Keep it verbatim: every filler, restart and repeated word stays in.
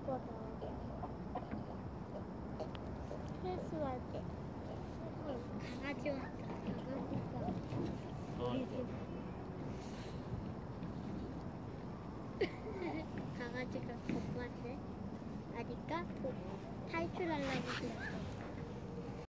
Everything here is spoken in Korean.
거다. 실수할 때. 강아지 왔다. 강아지가. 강아지가 거부한대. 아니까 탈출하려고 그랬어.